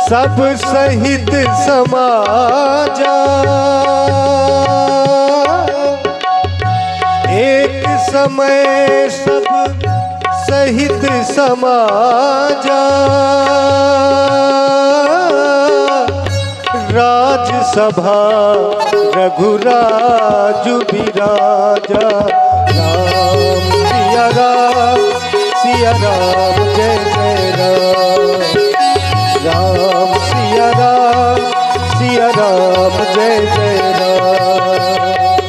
सब सहित समाजा, एक समय सब सहित समाजा, राजसभा रघुराज बिराजा। राम सिया राम जय जय राम, राम सिया राम जय जय राम।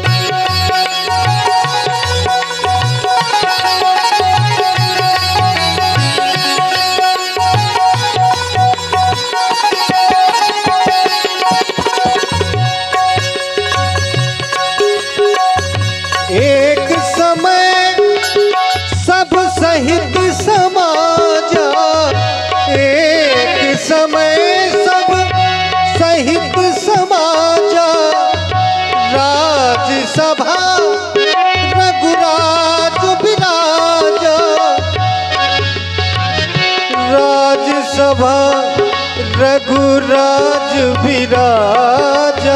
एक समय सब सहित समाजा, एक समय सब सहित समाजा, राजसभा रघुराज बिराजा, राजसभा रघुराज बिराजा,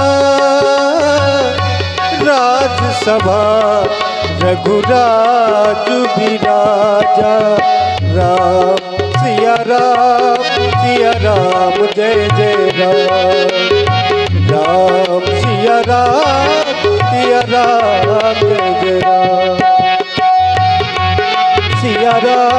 राजसभा रघुराज बिराजा। राम सिया राम जय जय राम, राम सिया राम जय जय राम, सिया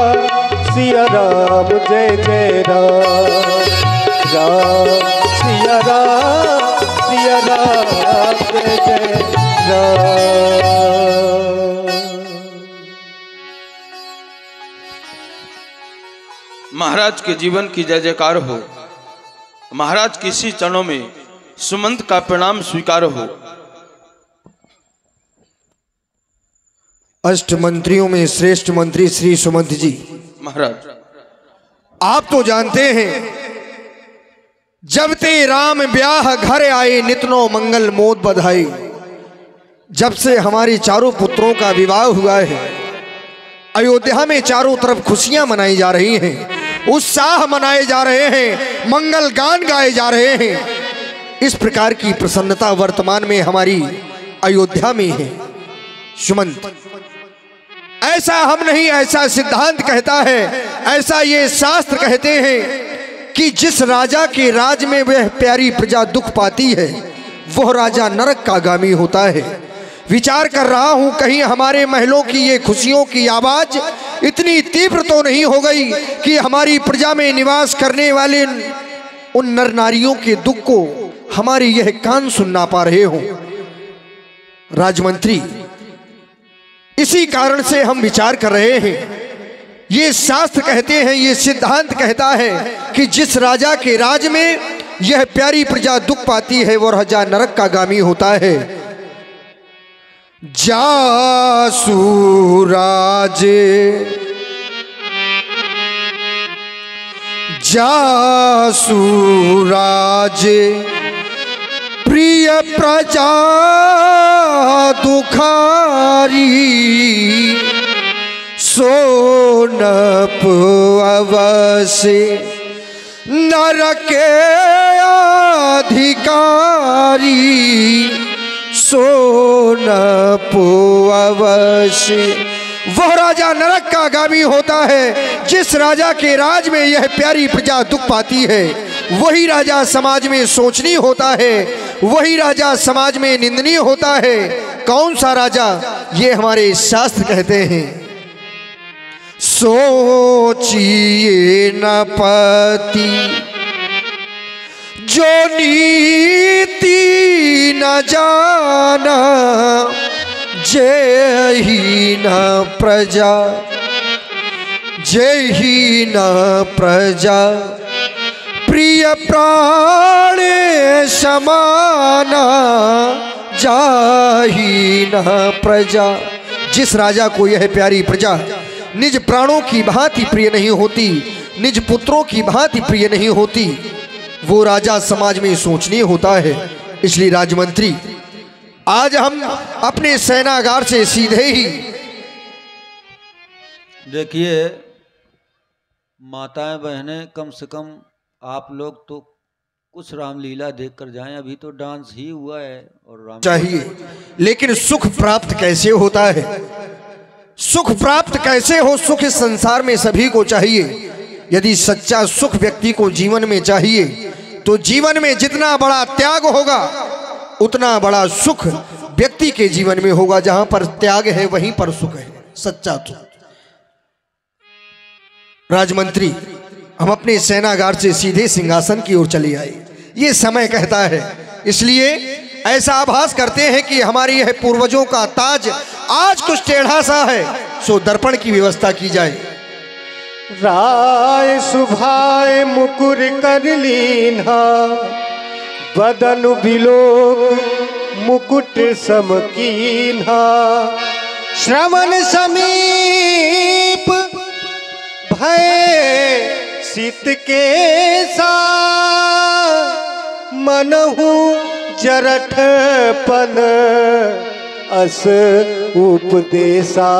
राम जय जय राम, राम सिया राम जय जय राम। महाराज के जीवन की जय जयकार हो। महाराज के इसी चरणों में सुमंत का प्रणाम स्वीकार हो। अष्ट मंत्रियों में श्रेष्ठ मंत्री श्री सुमंत जी महाराज, आप तो जानते हैं जब ते राम ब्याह घर आए नितनो मंगल मोद बधाई। जब से हमारी चारों पुत्रों का विवाह हुआ है, अयोध्या में चारों तरफ खुशियां मनाई जा रही हैं, उत्साह मनाए जा रहे हैं, मंगल गान गाए जा रहे हैं। इस प्रकार की प्रसन्नता वर्तमान में हमारी अयोध्या में है। सुमंत, ऐसा हम नहीं, ऐसा सिद्धांत कहता है, ऐसा ये शास्त्र कहते हैं कि जिस राजा के राज में वह प्यारी प्रजा दुख पाती है, वह राजा नरक का गामी होता है। विचार कर रहा हूं कहीं हमारे महलों की ये खुशियों की आवाज इतनी तीव्र तो नहीं हो गई कि हमारी प्रजा में निवास करने वाले उन नर नारियों के दुख को हमारे यह कान सुन ना पा रहे हो। राजमंत्री, इसी कारण से हम विचार कर रहे हैं। ये शास्त्र कहते हैं, ये सिद्धांत कहता है कि जिस राजा के राज में यह प्यारी प्रजा दुख पाती है, वह राजा नरक का गामी होता है। जासु राजे प्रिय प्रजा दुखारी, सोनप अवसे नरके अधिकारी, सोनप अवसे। वह राजा नरक का गामी होता है जिस राजा के राज में यह प्यारी प्रजा दुख पाती है। वही राजा समाज में शोचनीय होता है, वही राजा समाज में निंदनीय होता है। कौन सा राजा? ये हमारे शास्त्र कहते हैं। सोचिए न पति जो नीति न जाना, जय ही न प्रजा, जय ही न प्रजा, प्रिय प्राण समाना, जाही न प्रजा। जिस राजा को यह प्यारी प्रजा निज प्राणों की भांति प्रिय नहीं होती, निज पुत्रों की भांति प्रिय नहीं होती, वो राजा समाज में शोचनीय होता है। इसलिए राजमंत्री, आज हम अपने सेनागार से सीधे ही देखिए, माताएं बहनें कम से कम आप लोग तो कुछ रामलीला देखकर जाएं, अभी तो डांस ही हुआ है और राम चाहिए, लेकिन सुख प्राप्त कैसे होता है? सुख प्राप्त कैसे हो? सुख इस संसार में सभी को चाहिए। यदि सच्चा सुख व्यक्ति को जीवन में चाहिए तो जीवन में जितना बड़ा त्याग होगा उतना बड़ा सुख व्यक्ति के जीवन में होगा। जहां पर त्याग है वहीं पर सुख है, सच्चा सुख। राजमंत्री, हम अपने सेनागार से सीधे सिंहासन की ओर चले आए। ये समय कहता है, इसलिए ऐसा आभास करते हैं कि हमारी यह पूर्वजों का ताज आज कुछ टेढ़ा सा है, सो दर्पण की व्यवस्था की जाए। राय सुभाए मुकुर कर लीन्हा, बदन बिलोक मुकुट समकीन्हा। श्रवण समीप भय सित के सा, मनहु जरठपन अस उपदेशा।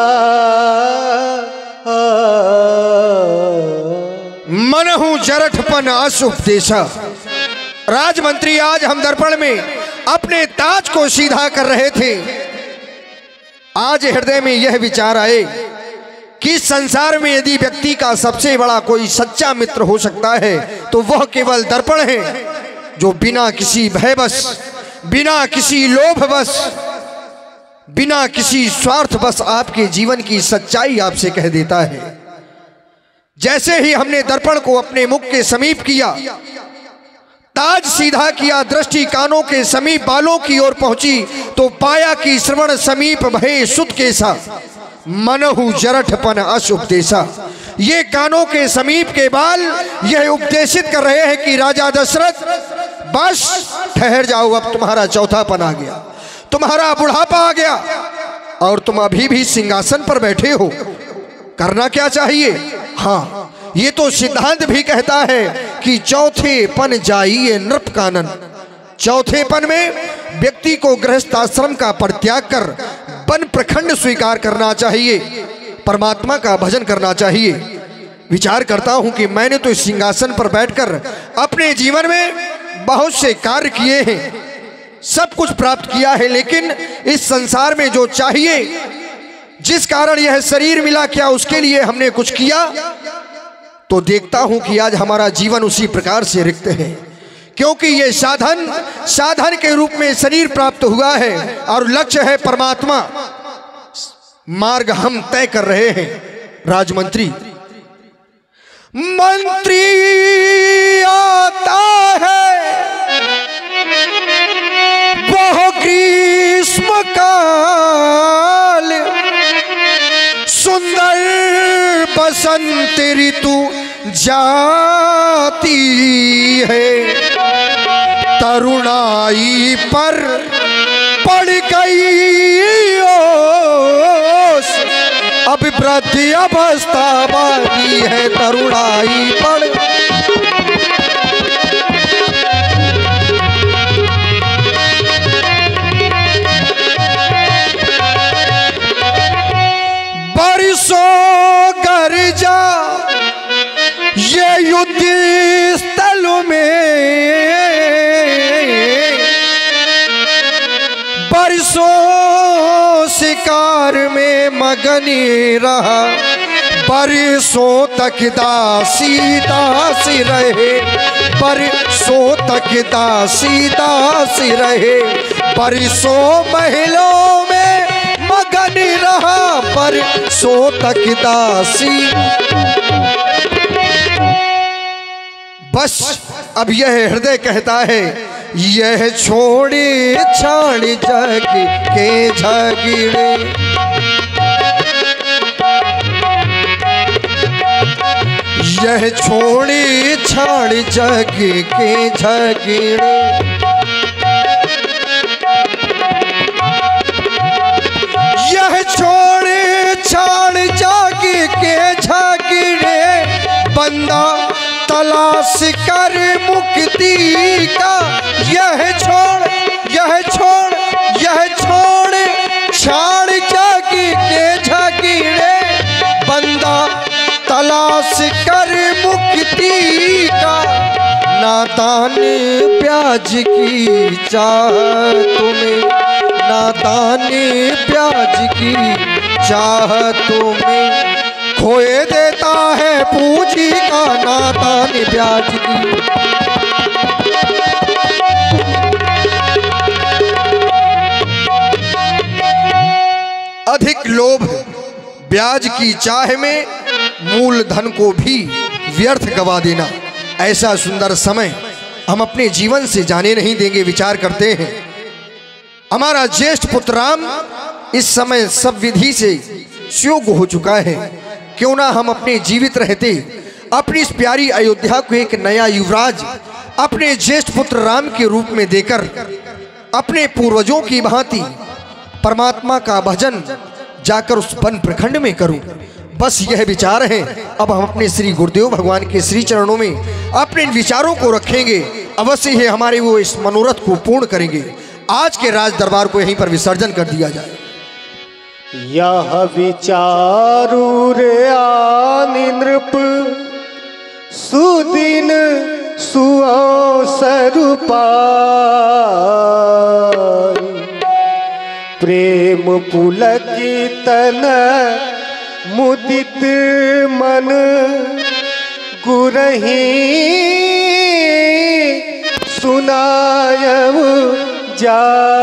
मनहु जरठपन अस उपदेशा। राजमंत्री, आज हम दर्पण में अपने ताज को सीधा कर रहे थे। आज हृदय में यह विचार आए कि संसार में यदि व्यक्ति का सबसे बड़ा कोई सच्चा मित्र हो सकता है तो वह केवल दर्पण है, जो बिना किसी भयवश, बिना किसी लोभवश, बिना किसी स्वार्थ बस आपके जीवन की सच्चाई आपसे कह देता है। जैसे ही हमने दर्पण को अपने मुख के समीप किया, ताज सीधा किया, दृष्टि कानों के समीप बालों की ओर पहुंची तो पाया कि श्रवण समीप भय सुत केसा, मनहु जरठपन अस उपदेशा। ये कानों के समीप के बाल यह उपदेशित कर रहे हैं कि राजा दशरथ, बस ठहर जाओ, अब तुम्हारा चौथापन आ गया, तुम्हारा बुढ़ापा आ गया और तुम अभी भी सिंहासन पर बैठे हो। करना क्या चाहिए? हाँ, ये तो सिद्धांत भी कहता है कि चौथेपन जाइए नृप कानन। चौथेपन में व्यक्ति को गृहस्थ आश्रम का परित्याग कर वन प्रखंड स्वीकार करना चाहिए, परमात्मा का भजन करना चाहिए। विचार करता हूं कि मैंने तो इस सिंहासन पर बैठकर अपने जीवन में बहुत से कार्य किए हैं, सब कुछ प्राप्त किया है, लेकिन इस संसार में जो चाहिए, जिस कारण यह शरीर मिला, क्या उसके लिए हमने कुछ किया? तो देखता हूं कि आज हमारा जीवन उसी प्रकार से रिक्त है, क्योंकि ये साधन के रूप में शरीर प्राप्त हुआ है और लक्ष्य है परमात्मा। मार्ग हम तय कर रहे हैं। राजमंत्री, मंत्री आता है वह ग्रीष्म काल, सुंदर बसंत ऋतु जाती है, तरुणाई पर पड़ गई ओस, अब वृद्ध अवस्था बाकी है, तरुणाई पर। बरसों गर्जा ये युद्ध स्थल में, बरसों शिकार में मगन रहा, बरसों तक दासी दासी रहे, बरसों तक दासी दासी रहे, बरसों महलों में मगन रहा, बरसों तक दासी। बस अब यह हृदय कहता है, यह छोड़े छाड़ जग के झगड़े, यह छोड़े छाड़ जग के झगड़े, यह छोड़े छाड़ जग के झगड़े, बंदा तलाश कर मुक्ति का, यह छोड़ छाड़ जग के झगड़े, बंदा तलाश कर मुक्ति का। नादान ब्याज की चाहतों में, नादान ब्याज की चाहतों में खोए देता है पूंजी का नादान ब्याज की। अधिक लोभ ब्याज की चाह में मूल धन को भी व्यर्थ गवा देना, ऐसा सुंदर समय हम अपने जीवन से जाने नहीं देंगे। विचार करते हैं, हमारा ज्येष्ठ पुत्र राम इस समय सब विधि से सुयोग्य हो चुका है। क्यों ना हम अपने जीवित रहते अपनी इस प्यारी अयोध्या को एक नया युवराज अपने ज्येष्ठ पुत्र राम के रूप में देकर अपने पूर्वजों की भांति परमात्मा का भजन जाकर उस वन प्रखंड में करूं। बस यह विचार है। अब हम अपने श्री गुरुदेव भगवान के श्री चरणों में अपने इन विचारों को रखेंगे। अवश्य ही हमारे वो इस मनोरथ को पूर्ण करेंगे। आज के राज दरबार को यहीं पर विसर्जन कर दिया जाए। यह विचारू रे आनि नृप सुदिन सुअवसर पाई, प्रेम पुलकितन मुदित मन गुरहि सुनायव जा।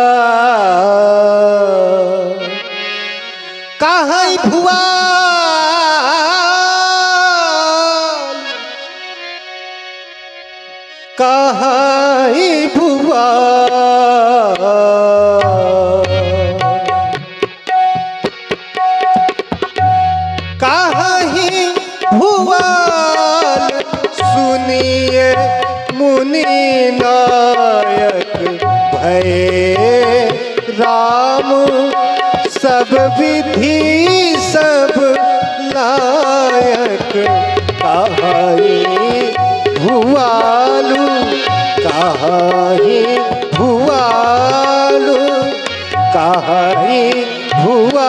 कहाँ भुआ कहाँ भुआ कहाँ भुआल सुनिए मुनि नायक भय राम सब विधि सब लायक। कहाई भुआलू कहाई भुआलू कहाई भुआ।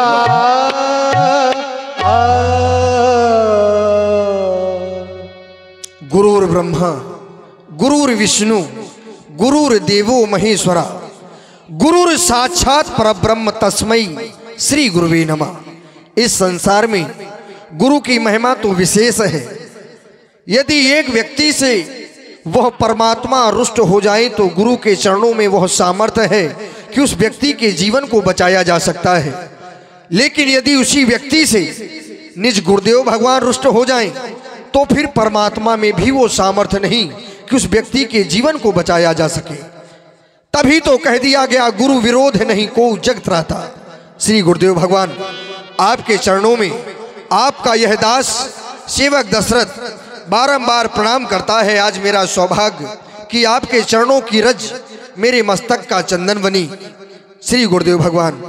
गुरुर् ब्रह्मा गुरुर्विष्णु गुरुर्देवो महेश्वरा गुरुर साक्षात परब्रह्म तस्मै श्री गुरुवे नमः। इस संसार में गुरु की महिमा तो विशेष है। यदि एक व्यक्ति से वह परमात्मा रुष्ट हो जाए तो गुरु के चरणों में वह सामर्थ्य है कि उस व्यक्ति के जीवन को बचाया जा सकता है। लेकिन यदि उसी व्यक्ति से निज गुरुदेव भगवान रुष्ट हो जाएं तो फिर परमात्मा में भी वो सामर्थ्य नहीं कि उस व्यक्ति के जीवन को बचाया जा सके। तभी तो कह दिया गया गुरु विरोध नहीं को जगत रहता। श्री गुरुदेव भगवान आपके चरणों में आपका यह दास सेवक दशरथ बारंबार प्रणाम करता है। आज मेरा सौभाग्य कि आपके चरणों की रज मेरे मस्तक का चंदन बनी। श्री गुरुदेव भगवान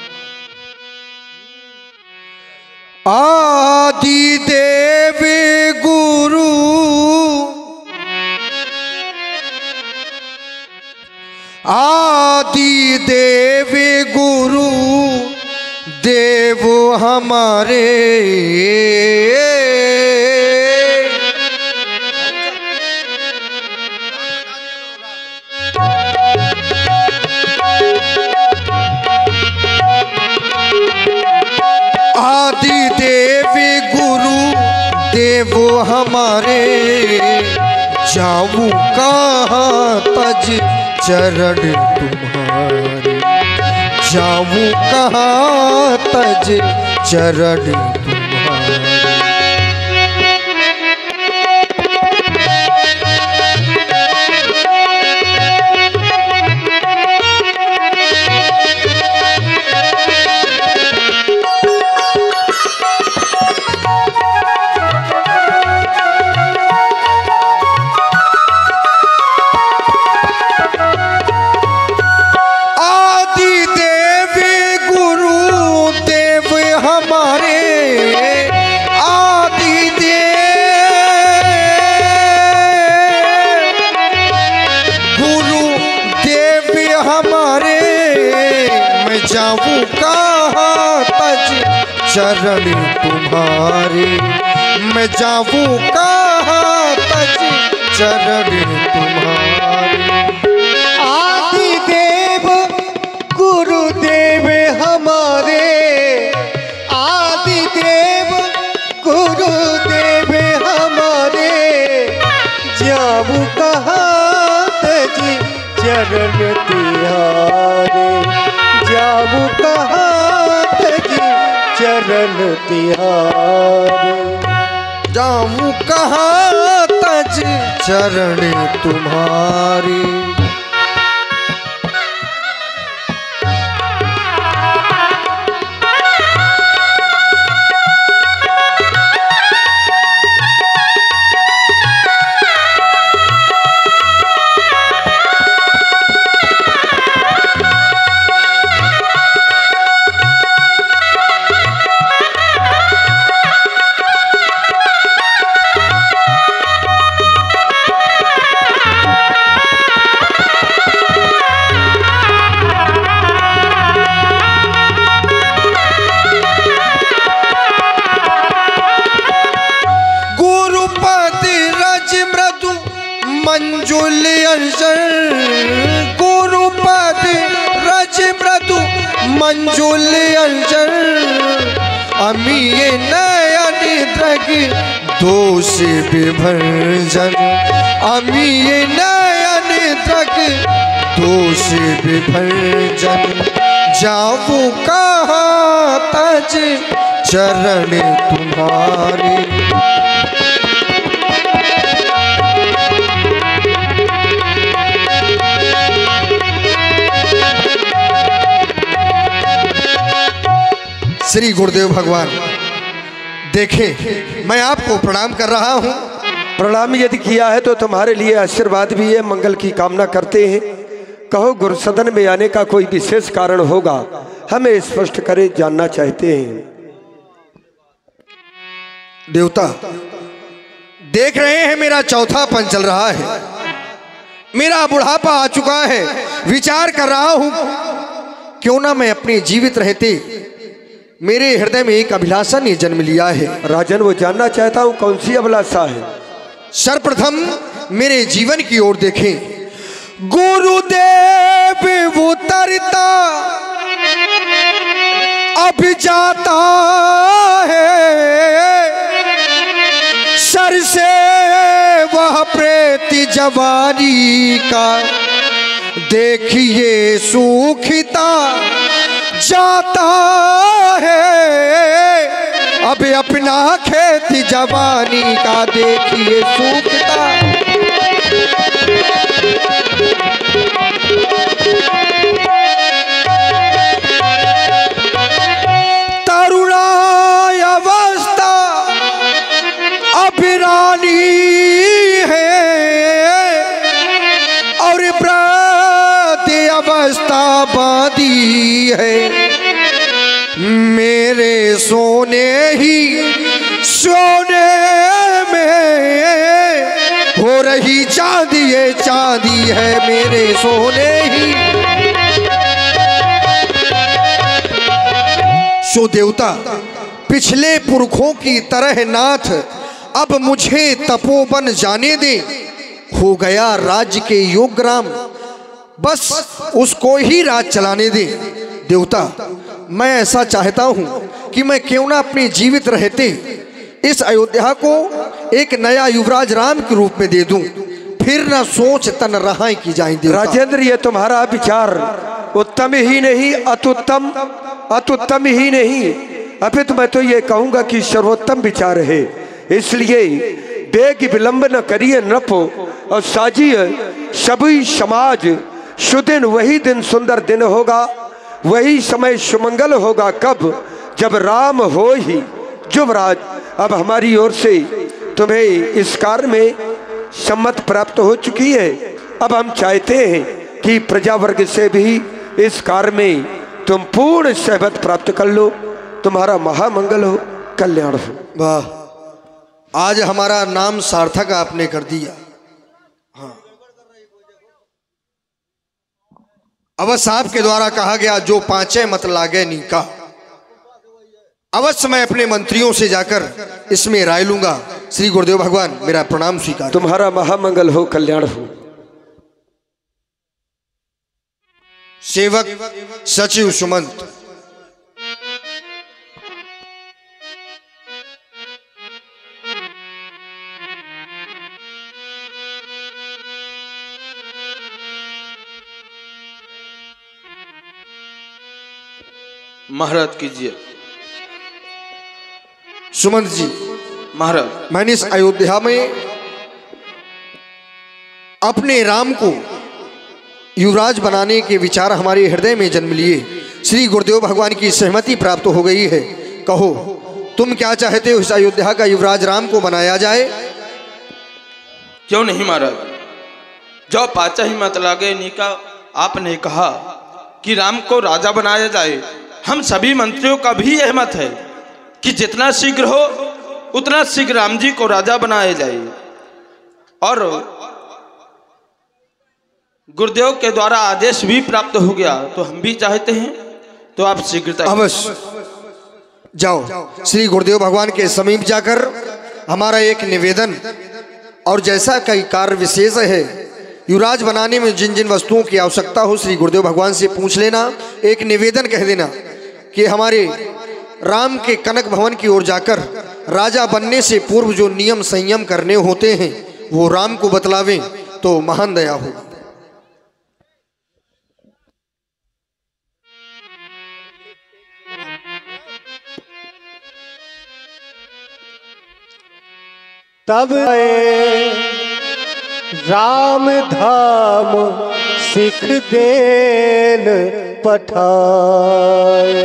आदि देव गुरु आदि देव गुरु देव हमारे आदि देव गुरु देव हमारे जाऊं कहाँ तज चरण तुम्हारे जाऊं कहाँ तज चरण तुम्हारे। चरण तुम्हारे मैं जाऊं कहाँ तज चरण तुम्हारे। आदि देव गुरुदेव हमारे, आदि देव गुरुदेव हमारे, जाऊं कहाँ तजी चरण तिहारे, जाऊं कहाँ तजी चरण तिहारे। जाऊं कहाँ तज चरण तुम्हारे। मंजुल अंशर गुरुपद रज मृदु मंजुल अंशर। अमीय नयन द्रग दोष विभर्जन, अमीय नयन द्रग दोष विभर्जन। जाऊं कहाँ तज चरण तुम्हारे। श्री गुरुदेव भगवान देखें, मैं आपको प्रणाम कर रहा हूं। प्रणाम यदि किया है तो तुम्हारे लिए आशीर्वाद भी है, मंगल की कामना करते हैं। कहो गुरु सदन में आने का कोई विशेष कारण होगा, हमें स्पष्ट करे, जानना चाहते हैं। देवता देख रहे हैं मेरा चौथापन चल रहा है, मेरा बुढ़ापा आ चुका है। विचार कर रहा हूं क्यों ना मैं अपने जीवित रहते मेरे हृदय में एक अभिलाषा ने जन्म लिया है। राजन वो जानना चाहता हूँ कौन सी अभिलाषा है। सर्वप्रथम मेरे जीवन की ओर देखें। गुरुदेव उतरता अब जाता है, सर से वह प्रेत जवानी का देखिए सूखता जाता है। अब अपना खेत जवानी का देखिए सूखता। तरुणाई अवस्था अब रानी है और वृद्ध अवस्था बांधी है। मेरे सोने ही सोने में हो रही चांदी, ये चांदी है मेरे सोने ही। सो देवता पिछले पुरखों की तरह नाथ अब मुझे तपोवन जाने दे। हो गया राज्य के योगराम, बस उसको ही राज चलाने दे। देवता मैं ऐसा चाहता हूं कि मैं क्यों ना अपने जीवित रहते इस अयोध्या को एक नया युवराज राम के रूप में दे दूं, फिर ना सोच तन रहा की जाए। राजेंद्र ये तुम्हारा विचार उत्तम ही नहीं अत्युत्तम, अत्युत्तम ही नहीं अपित मैं तो ये कहूंगा कि सर्वोत्तम विचार है। इसलिए बेग विलंब न करिए नृपो और साजिए सभी समाज। सुदिन वही दिन सुंदर दिन होगा, वही समय सुमंगल होगा। कब? जब राम हो ही युवराज। अब हमारी ओर से तुम्हें इस कार्य में सम्मत प्राप्त हो चुकी है। अब हम चाहते हैं कि प्रजा वर्ग से भी इस कार्य में तुम पूर्ण सहमत प्राप्त कर लो। तुम्हारा महामंगल हो, कल्याण हो। वाह, आज हमारा नाम सार्थक आपने कर दिया। हाँ, अवश्य आपके द्वारा कहा गया जो पांचे मत लागे नीका। अवश्य मैं अपने मंत्रियों से जाकर इसमें राय लूंगा। श्री गुरुदेव भगवान मेरा प्रणाम स्वीकार। तुम्हारा महामंगल हो, कल्याण हो। सेवक सचिव सुमंत। महाराज कीजिए। सुमंत जी, महाराज मैंने इस अयोध्या में अपने राम को युवराज बनाने के विचार हमारे हृदय में जन्म लिए। श्री गुरुदेव भगवान की सहमति प्राप्त हो गई है। कहो तुम क्या चाहते हो, इस अयोध्या का युवराज राम को बनाया जाए? क्यों नहीं महाराज, जो पाचा ही मत लागे निका आपने कहा कि राम को राजा बनाया जाए। हम सभी मंत्रियों का भी यह मत है कि जितना शीघ्र हो उतना शीघ्र राम जी को राजा बनाया जाए। और गुरुदेव के द्वारा आदेश भी प्राप्त हो गया, तो हम भी चाहते हैं तो आप शीघ्रता अवश्य जाओ। श्री गुरुदेव भगवान के समीप जाकर हमारा एक निवेदन, और जैसा कई कार्य विशेष है, युवराज बनाने में जिन जिन वस्तुओं की आवश्यकता हो श्री गुरुदेव भगवान से पूछ लेना। एक निवेदन कह देना कि हमारे राम के कनक भवन की ओर जाकर राजा बनने से पूर्व जो नियम संयम करने होते हैं वो राम को बतलावें तो महान दया हो। तब आए राम धाम सिख देन पठाए।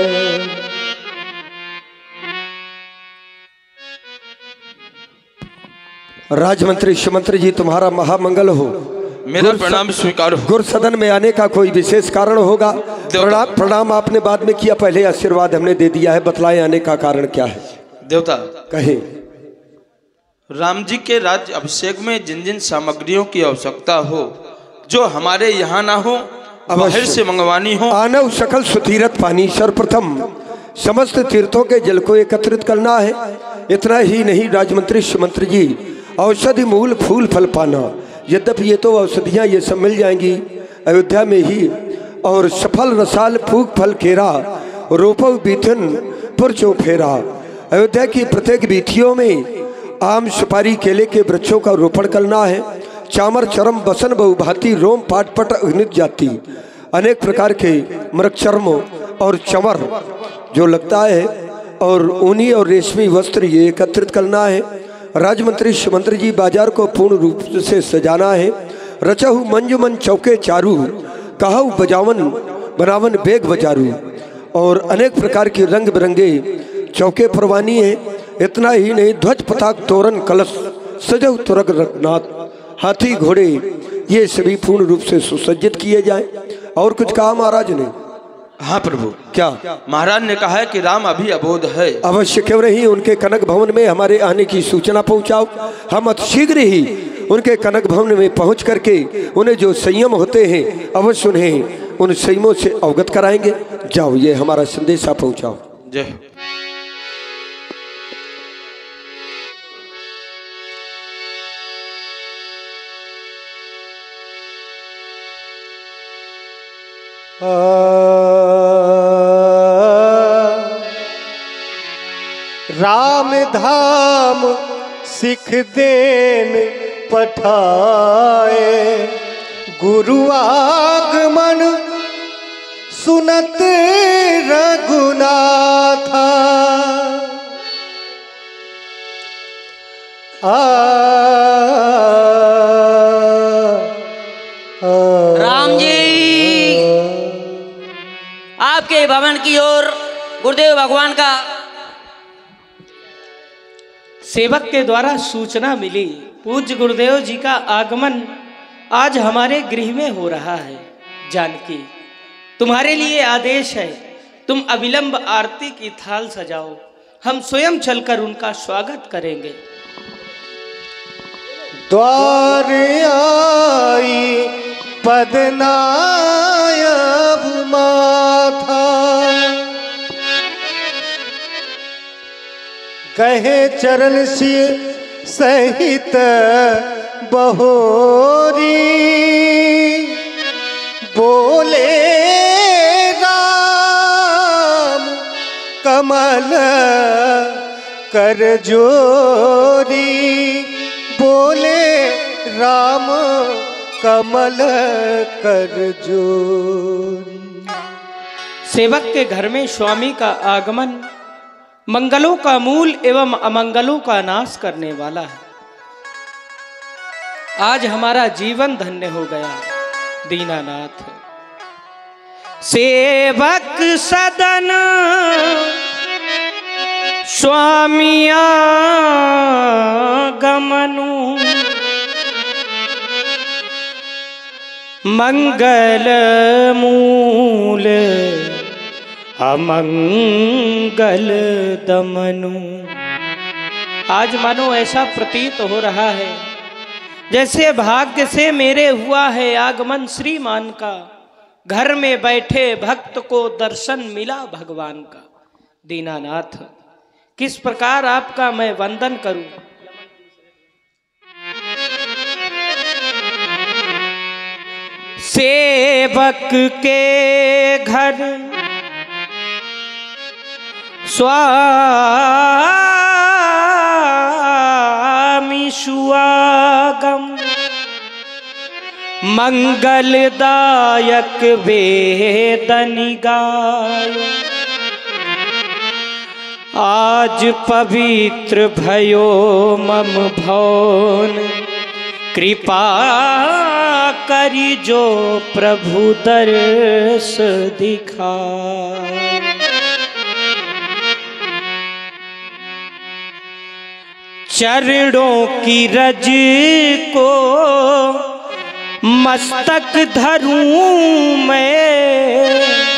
राजमंत्री सुमंत्री जी, तुम्हारा महामंगल हो। मेरा प्रणाम स्वीकार हो। गुरु सदन में आने का कोई विशेष कारण होगा? प्रणाम आपने बाद में किया, पहले आशीर्वाद हमने दे दिया है। बतलाएं आने का कारण क्या है? देवता कहे। राम जी के राज्य अभिषेक में जिन जिन सामग्रियों की आवश्यकता हो, जो हमारे यहाँ ना हो बाहर से मंगवानी हो। आनव सकल सुतीरथ पानी, सर्वप्रथम समस्त तीर्थों के जल को एकत्रित करना है। इतना ही नहीं राजमंत्री सुमंत्री जी, औषधि मूल फूल फल पाना। यद्यपि ये तो औषधियाँ ये सब मिल जाएंगी अयोध्या में ही, और सफल रसाल फूक फल केरा, रोपव बीथन पुरचो फेरा। अयोध्या की प्रत्येक बीथियों में आम सुपारी केले के वृक्षों का रोपण करना है। चामर चरम बसन बहुभांति रोम पाट पट अग्नित जाति, अनेक प्रकार के मृगचर्म और चमर जो लगता है, और ऊनी और रेशमी वस्त्र ये एकत्रित करना है। राजमंत्री सुमंत्री जी, बाजार को पूर्ण रूप से सजाना है। रचहु मंजुमन चौके चारू, कहु बजावन बनावन बेग बजारू। और अनेक प्रकार के रंग बिरंगे चौके परवानी है। इतना ही नहीं, ध्वज पताक तोरण कलश सजव तुरग रघुनाथ, हाथी घोड़े ये सभी पूर्ण रूप से सुसज्जित किए जाएं। और कुछ कहा महाराज ने? हाँ प्रभु। क्या? महाराज ने कहा है कि राम अभी अबोध है। अवश्य क्यों नहीं, उनके कनक भवन में हमारे आने की सूचना पहुंचाओ। हम अतिशीघ्र ही उनके कनक भवन में पहुंच करके उन्हें जो संयम होते हैं अवश्य उन्हें उन संयमों से अवगत कराएंगे। जाओ, ये हमारा संदेशा पहुंचाओ। जय। राम धाम सिख देन पठाए, गुरु आगमन सुनत रघुनाथा। राम जी आपके भवन की ओर गुरुदेव भगवान का सेवक के द्वारा सूचना मिली। पूज्य गुरुदेव जी का आगमन आज हमारे गृह में हो रहा है। जानकी, तुम्हारे लिए आदेश है, तुम अविलंब आरती की थाल सजाओ, हम स्वयं चलकर उनका स्वागत करेंगे। द्वार आई पदनायब माथा, गहे चरण सहित बहोरी बोले राम कमल कर जोरी बोले राम कमल कर जोरी। सेवक के घर में स्वामी का आगमन मंगलों का मूल एवं अमंगलों का नाश करने वाला है। आज हमारा जीवन धन्य हो गया दीनानाथ। सेवक सदन स्वामिया गमनु मंगल मूल अमंगल दमनु। आज मानो ऐसा प्रतीत हो रहा है जैसे भाग्य से मेरे हुआ है आगमन श्रीमान का। घर में बैठे भक्त को दर्शन मिला भगवान का। दीनानाथ, किस प्रकार आपका मैं वंदन करूं। सेवक के घर स्वामी सुआगम मंगलदायक वेदनि गाय। आज पवित्र भयो मम भवन कृपा करी जो प्रभु दर्श दिखाए। चरणों की रज को मस्तक धरूं मैं,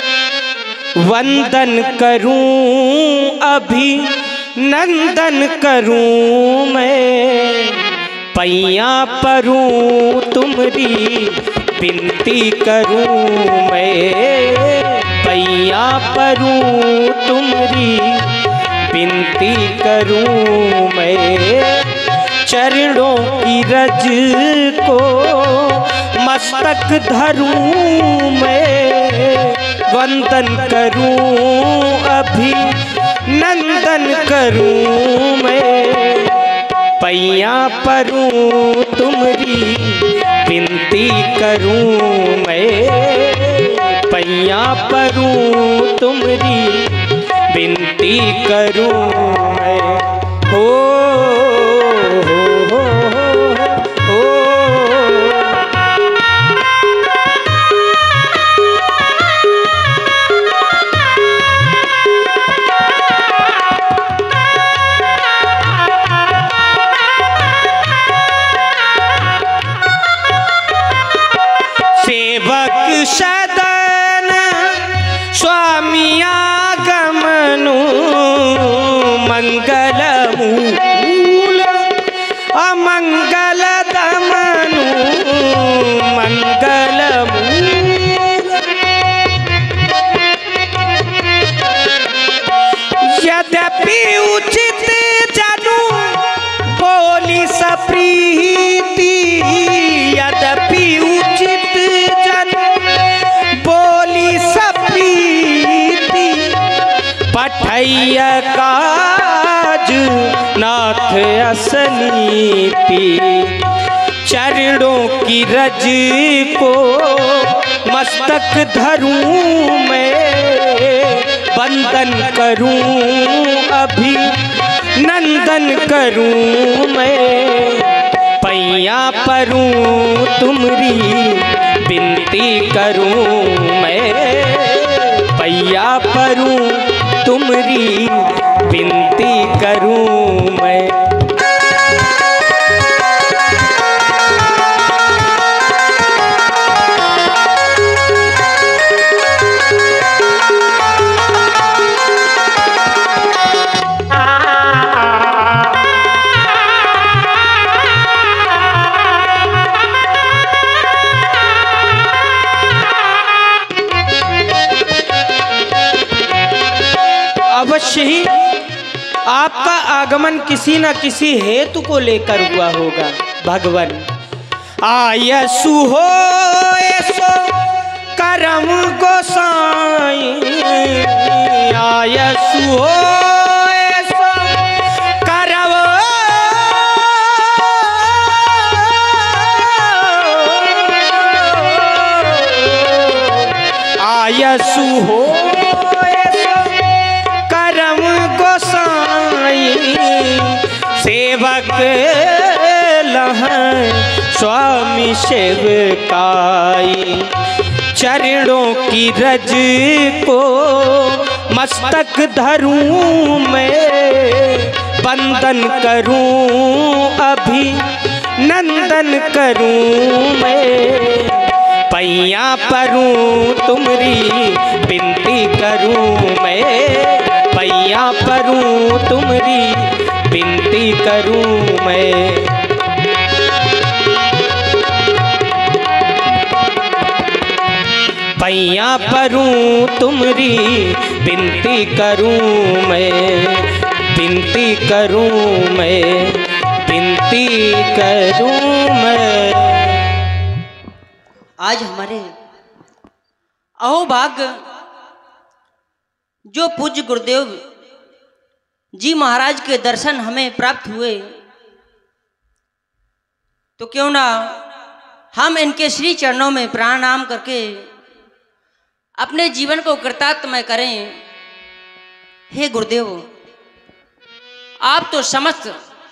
वंदन करूं अभिनंदन करूं मैं। पैया परूं तुमरी विनती करूं मैं, पैया परूं तुमरी विनती करूं मैं। चरणों की रज को मस्तक धरूं मैं, वंदन करूं अभिनंदन करूं मैं। पैया परूं तुमरी विनती करूं मैं, पैया परूं तुमरी विनती करूं मैं। हो सेवक सदन स्वामिया गमनु मंगल मूल अमंगल दमनु मंगल मूल। यद्यपि उचित जनु बोली सप्रीति, यद्यपि उचित जनु बोली सप्रीति, पठैया काज नाथ असनीति। चरणों की रज को मस्तक धरूं मैं, वंदन करूं अभिनंदन करूं मैं। पैया परूं तुमरी विनती करूं मैं, पैया परूं तुमरी विनती करूं मैं। अवश्य ही आपका आगमन किसी न किसी हेतु को लेकर हुआ होगा। भगवान आयसु हो ऐसो करम गोसाई, आयसु हो ऐसो करम, आयसु हो ऐसो करम गोसाई, सेवक लहं स्वामी सेवकाई। चरणों की रज को मस्तक धरूं मैं, वंदन करूं अभी नंदन करूं मैं। पैया परूं तुमरी बिनती करूं मैं, पैया परूं तुमरी बिनती करूं मैं। पैया परूं तुमरी बिनती करूं मैं, बिनती करूं मैं, बिनती करूं मैं। आज हमारे अहोभाग्य जो पूज्य गुरुदेव जी महाराज के दर्शन हमें प्राप्त हुए, तो क्यों ना हम इनके श्री चरणों में प्रणाम करके अपने जीवन को कृतार्थमय करें। हे गुरुदेव, आप तो समस्त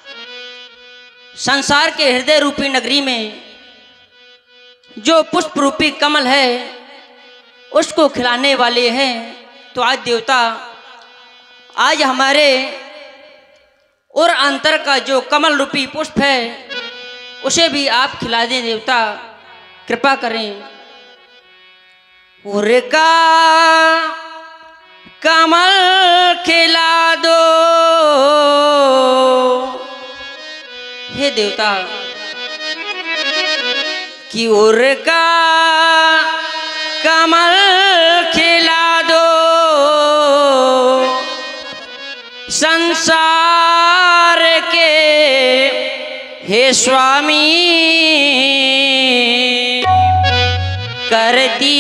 संसार के हृदय रूपी नगरी में जो पुष्प रूपी कमल है उसको खिलाने वाले हैं। तो आज देवता, आज हमारे और अंतर का जो कमल रूपी पुष्प है उसे भी आप खिला दें देवता, कृपा करें। उरका कमल खिला दो हे देवता, कि उरका कमल खिला दो, संसार के हे स्वामी करती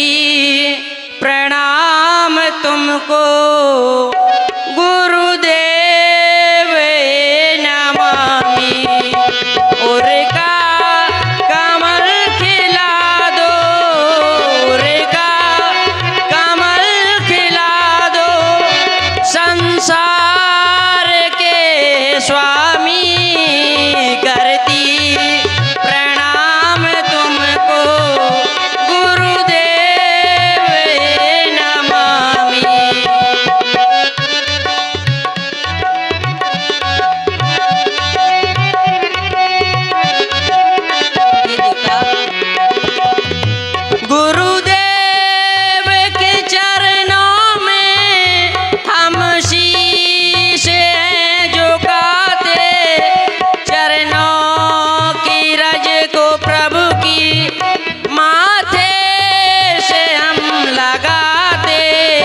प्रणाम तुमको, गुरुदेव नमामि। उरका कमल खिला दो, उरका कमल खिला दो, संसार के स्वामी करती प्रणाम तुमको, गुरुदेव नमामि। गुरुदेव के चरणों में हम शीश झुकाते, चरणों की रज को प्रभु की माथे से हम लगाते।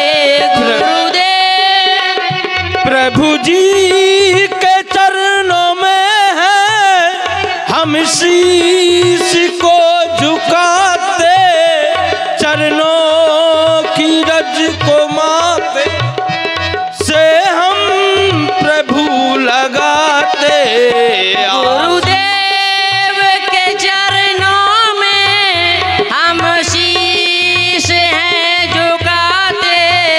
गुरुदेव प्रभु जी के चरणों में है हम शीश को झुकाते, चरणों की रज को माथे से हम प्रभु लगाते। गुरुदेव के चरणों में हम शीश हैं झुकाते,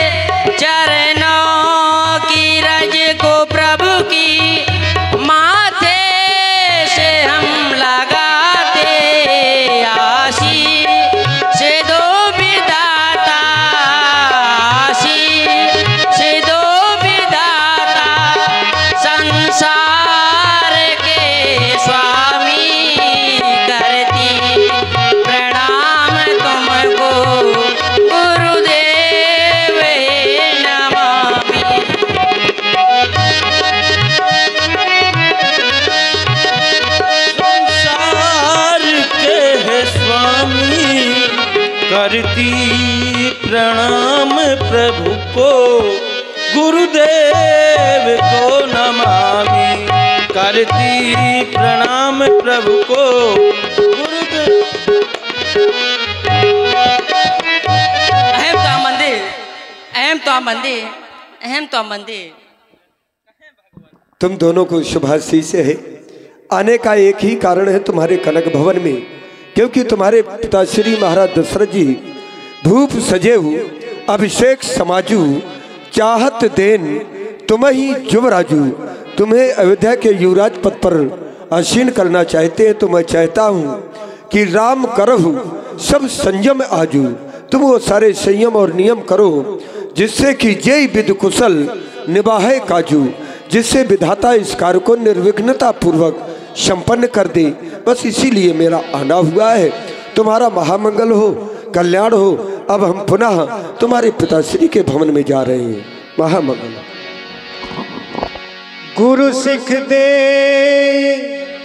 चरणों की रज को प्रभु की माथे से हम लगाते। आशीष दो विधाता, आशीष दो विधाता, संसार के स्वामी करती प्रणाम तुमको, गुरुदेव नमामि। संसार के है स्वामी करती प्रणाम प्रभु को, गुरुदेव को नमामि, करती प्रणाम प्रभु को गुरुदेव। अहम तो मंदिर, अहम तो मंदिर, अहम तो मंदिर। तुम दोनों को शुभाशीष है। आने का एक ही कारण है तुम्हारे कनक भवन में, क्योंकि तुम्हारे पिताश्री महाराज दशरथ जी धूप सजेऊ अभिषेक समाजू चाहत देन तुम ही युवराजू, तुम्हें अयोध्या के युवराज पद पर आसीन करना चाहते हैं। तो मैं चाहता हूँ कि राम करहु सब संयम आजू, तुम वो सारे संयम और नियम करो जिससे कि जय विद कुशल निभाए काजू, जिससे विधाता इस कार्य को निर्विघ्नता पूर्वक संपन्न कर दे। बस इसीलिए मेरा आना हुआ है। तुम्हारा महामंगल हो, कल्याण हो। अब हम पुनः तुम्हारे पिताश्री के भवन में जा रहे हैं। महामंगल। गुरु सिख दे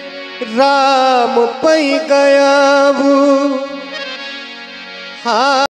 राम पै गया वो। हाँ।